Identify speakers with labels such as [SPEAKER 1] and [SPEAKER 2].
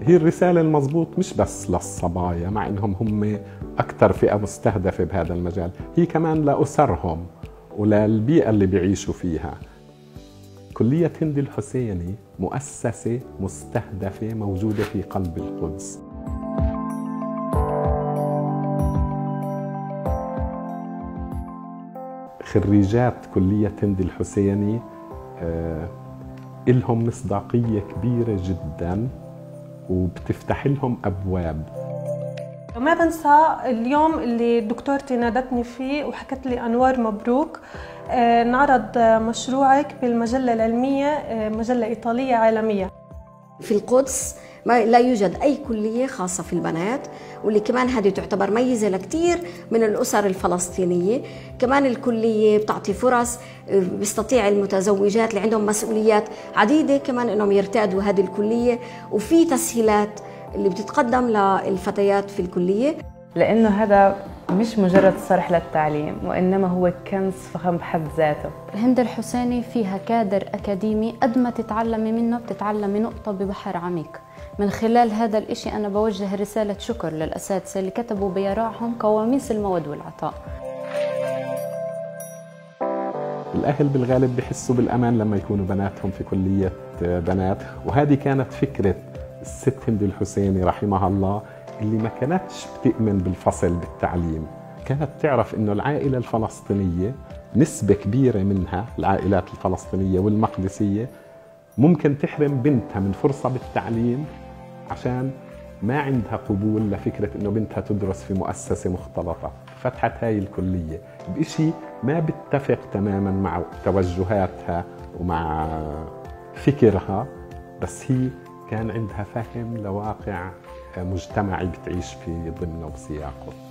[SPEAKER 1] هي الرسالة المضبوط مش بس للصبايا، مع انهم هم اكثر فئة مستهدفة بهذا المجال، هي كمان لأسرهم وللبيئة اللي بيعيشوا فيها. كلية هند الحسيني مؤسسة مستهدفة موجودة في قلب القدس. خريجات كلية هند الحسيني إلهم مصداقية كبيرة جدا وبتفتح لهم أبواب.
[SPEAKER 2] ما بنسى اليوم اللي دكتورتي نادتني فيه وحكت لي أنوار مبروك، نعرض مشروعك بالمجلة العلمية، مجلة إيطالية عالمية.
[SPEAKER 3] في القدس لا يوجد أي كلية خاصة في البنات، واللي كمان هذه تعتبر ميزة لكثير من الأسر الفلسطينية. كمان الكلية بتعطي فرص، بيستطيع المتزوجات اللي عندهم مسؤوليات عديدة كمان إنهم يرتادوا هذه الكلية، وفي تسهيلات اللي بتتقدم للفتيات في الكلية.
[SPEAKER 4] لأنه هذا مش مجرد صرح للتعليم، وإنما هو كنز فخم بحد ذاته.
[SPEAKER 5] هند الحسيني فيها كادر أكاديمي قد ما تتعلمي منه بتتعلمي نقطة ببحر عميق. من خلال هذا الإشي أنا بوجه رسالة شكر للأساتذة اللي كتبوا بيراعهم قواميس المواد والعطاء.
[SPEAKER 1] الأهل بالغالب بيحسوا بالأمان لما يكونوا بناتهم في كلية بنات، وهذه كانت فكرة الست هند الحسيني رحمها الله، اللي ما كانتش بتؤمن بالفصل بالتعليم. كانت تعرف إنه العائلة الفلسطينية نسبة كبيرة منها، العائلات الفلسطينية والمقدسية، ممكن تحرم بنتها من فرصة بالتعليم عشان ما عندها قبول لفكرة إنه بنتها تدرس في مؤسسة مختلطة. فتحت هاي الكلية بإشي ما بيتفق تماما مع توجهاتها ومع فكرها، بس هي كان عندها فهم لواقع مجتمعي بتعيش في ضمنه وسياقه.